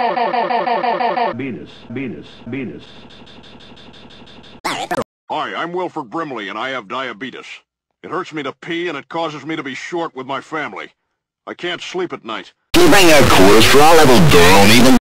Beatus. Hi, I'm Wilford Brimley, and I have diabetes. It hurts me to pee, and it causes me to be short with my family. I can't sleep at night. Can you bring a cholesterol level down even?